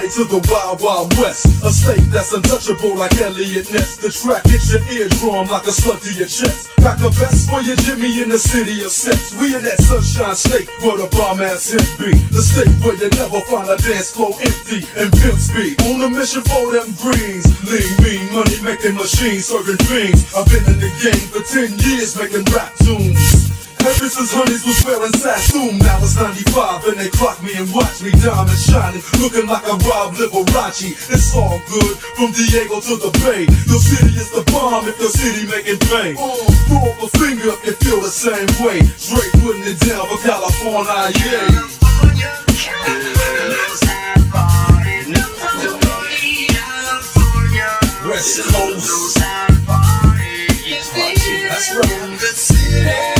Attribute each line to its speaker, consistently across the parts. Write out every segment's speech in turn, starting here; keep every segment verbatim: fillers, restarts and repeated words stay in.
Speaker 1: to the Wild Wild West, a state that's untouchable like Elliot Ness. The track hits your eardrum like a slug to your chest. Pack a vest for your Jimmy in the city of sex. We in that sunshine state where the bomb ass hip be. The state where you never find a dance floor empty and pimp speed. On a mission for them greens, lean, mean, money making machines, serving fiends. I've been in the game for ten years making rap tunes. Ever since honeys was wearing Sassoon, now it's ninety-five and they clock me and watch me diamond shining, looking like a Rob Liberace. It's all good, from Diego to the Bay. Your city is the bomb if your city making pain. Throw up a finger if you feel the same way. Straight putting it down for California, yeah. West Coast. That's right.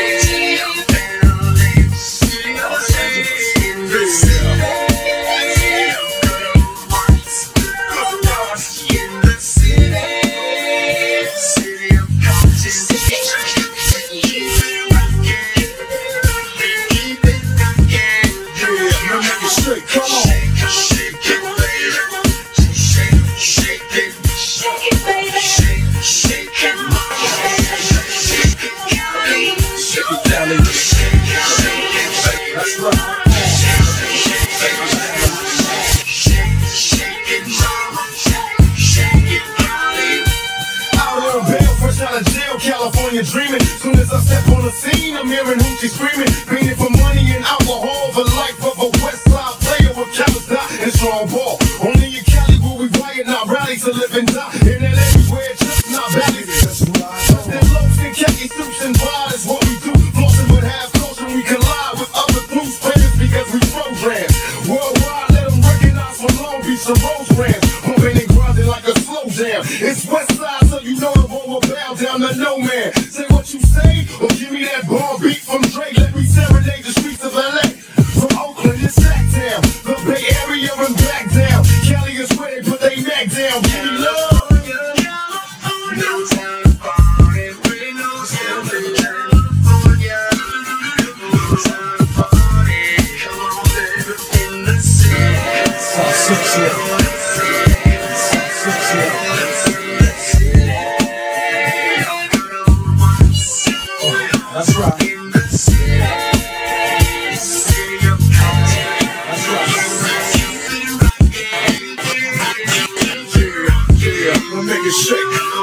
Speaker 1: California dreaming. Soon as I step on the scene, I'm hearing hoochie screaming. Greening for money and alcohol, the life of a West Side player with callous and strong ball. Only in Cali will we riot, not rally to live and die. In L A we wear just not valleys. That's right. Then loafs and khaki suits and bras is what we do. Flossing with half culture, we collide with other blues players because we program. Worldwide, let them recognize from Long Beach to Rose Ranch. Pumping and grinding like a slow jam. It's West Side, so you know the roll will bow down to no man. Say what you say, or give me that bar beat from Dre. Let me serenade the streets of L A. From Oakland to Sacktown, the Bay Area and back down. Cali is where they put they neck down. Give me love. That's right. That's right. Yeah, yeah, we'll make it shake.